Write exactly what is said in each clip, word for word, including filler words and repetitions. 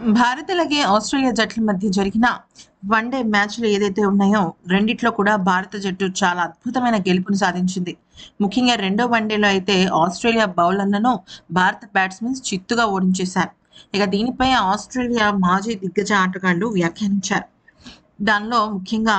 భారత్ అలాగే ఆస్ట్రేలియా జట్ల మధ్య జరిగిన వన్‌డే మ్యాచ్‌లు ఏదైతే ఉన్నాయో, రెండిట్లో కూడా భారత జట్టు చాలా అద్భుతమైన గెలుపుని సాధించింది. ముఖ్యంగా రెండో వన్‌డేలో అయితే ఆస్ట్రేలియా బౌలర్లను భారత బ్యాట్స్‌మెన్స్ చిత్తుగా ఓడించేశారు. ఇక దీనిపై ఆస్ట్రేలియా మాజీ దిగ్గజ ఆటగాళ్లు వ్యాఖ్యానించారు. దానిలో ముఖ్యంగా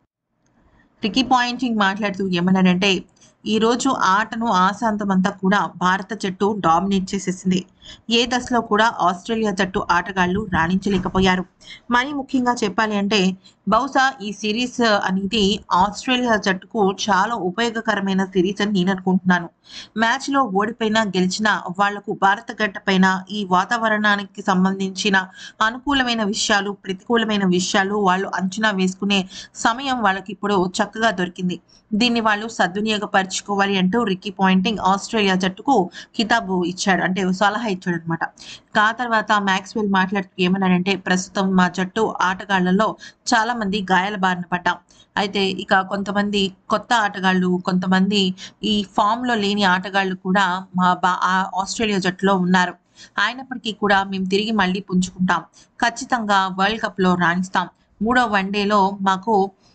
రికీ పాయింటింగ్ మాట్లాడుతూ ఏమన్నాడంటే, "ఈరోజు ఆటను ఆశాంతమంతా కూడా భారత జట్టు డామినేట్ చేసేసింది. ఏ దశలో కూడా ఆస్ట్రేలియా జట్టు ఆటగాళ్లు రాణించలేకపోయారు. మరీ ముఖ్యంగా చెప్పాలి అంటే, బహుశా ఈ సిరీస్ అనేది ఆస్ట్రేలియా జట్టుకు చాలా ఉపయోగకరమైన సిరీస్ అని నేననుకుంటున్నాను. మ్యాచ్‌లో ఓడిపోయినా, గెలిచినా వాళ్లకు భారత గడ్డపైన ఈ వాతావరణానికి సంబంధించిన అనుకూలమైన విషయాలు, ప్రతికూలమైన విషయాలు వాళ్ళు అంచనా వేసుకునే సమయం వాళ్ళకిప్పుడు చక్కగా దొరికింది. దీన్ని వాళ్ళు సద్వినియోగపరుచుకోవాలి" అంటూ రికీ పాయింటింగ్ ఆస్ట్రేలియా జట్టుకు కితాబు ఇచ్చాడు. అంటే సలహా ఇచ్చాడనమాట. ఆ తర్వాత మాక్స్‌వెల్ మాట్లాడుతూ ఏమన్నాడంటే, "ప్రస్తుతం మా జట్టు ఆటగాళ్లలో చాలా మంది గాయాల బారిన పడ్డాం. అయితే ఇక కొంతమంది కొత్త ఆటగాళ్లు, కొంతమంది ఈ ఫామ్‌లో లేని ఆటగాళ్లు కూడా మా బా ఆహ్, ఆస్ట్రేలియా జట్టులో ఉన్నారు. అయినప్పటికీ కూడా మేము తిరిగి మళ్ళీ పుంజుకుంటాం. ఖచ్చితంగా వరల్డ్ కప్‌లో రాణిస్తాం. మూడో వన్‌డేలో మాకు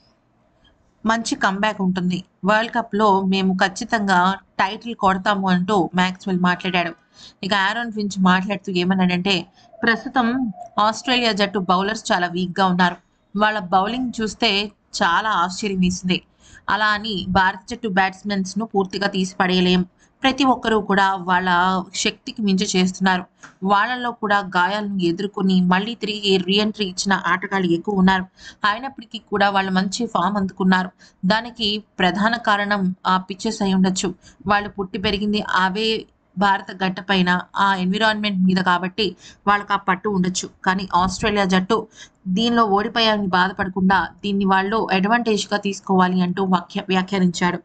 మంచి కమ్‌బ్యాక్ ఉంటుంది. వరల్డ్ కప్‌లో మేము ఖచ్చితంగా టైటిల్ కొడతాము" అంటూ మాక్స్‌వెల్ మాట్లాడాడు. ఇక ఆరోన్ ఫించ్ మాట్లాడుతూ ఏమన్నాడంటే, "ప్రస్తుతం ఆస్ట్రేలియా జట్టు బౌలర్స్ చాలా వీక్‌గా ఉన్నారు. వాళ్ళ బౌలింగ్ చూస్తే చాలా ఆశ్చర్యం వేసింది. అలా అని భారత జట్టు బ్యాట్స్‌మెన్స్‌ను పూర్తిగా తీసి పడేయలేం. ప్రతి ఒక్కరు కూడా వాళ్ళ శక్తికి మించి చేస్తున్నారు. వాళ్ళలో కూడా గాయాలను ఎదుర్కొని మళ్ళీ తిరిగి రీ ఎంట్రీ ఇచ్చిన ఆటగాళ్లు ఎక్కువున్నారు. అయినప్పటికీ కూడా వాళ్ళు మంచి ఫామ్ అందుకున్నారు. దానికి ప్రధాన కారణం ఆ పిచెస్ అయ్యుండొచ్చు. వాళ్ళు పుట్టి పెరిగింది అవే భారత గడ్డపైన, ఆ ఎన్విరాన్మెంట్ మీద కాబట్టి వాళ్ళకా పట్టు ఉండొచ్చు. కానీ ఆస్ట్రేలియా జట్టు దీనిలో ఓడిపోయామని బాధపడకుండా దీన్ని వాళ్ళు అడ్వాంటేజ్‌గా తీసుకోవాలి" అంటూ వాఖ్య వ్యాఖ్యానించాడు.